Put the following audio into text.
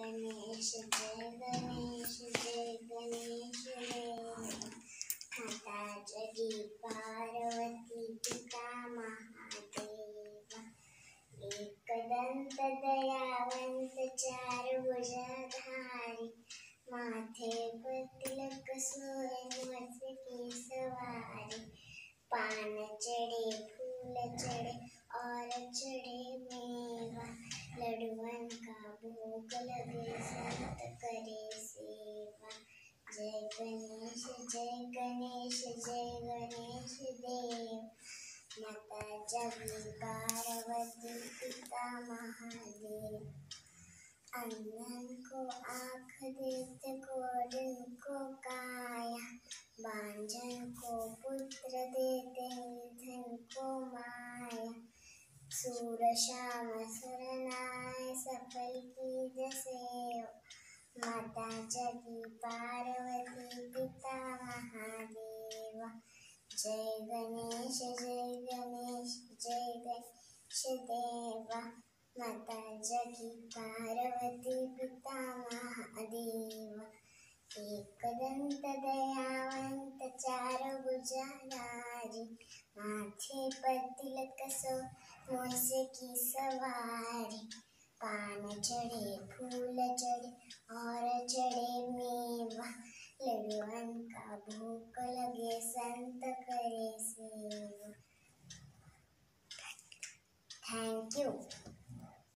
गणेश जय गणेश जय गणेश माता जगी पार्वती पिता महादेवा एक दंत दयावंत चार भुजधारी माथे पर तिलक सोए मोर की सवारी पान चढ़े फूल चढ़े और चढ़े मेवा लड्डुअन का भोग लगे संत करे सेवा। जय गणेश देव माता जगी पार्वती पिता महादेव। अंधन को आँख देते गोरन को काया बांझन को पुत्र देते निधन को माया सूर श्याम सरनाय सफल कीज सेव माता जगी पार्वती पिता महादेवा। जय गणेश देवा माता जगी पार्वती पिता महादेवा एक दंत दयावंत चार भुजधारी माथे पर तिलक सोए मोर की सवारी पान चढ़े फूल चढ़े और चढ़े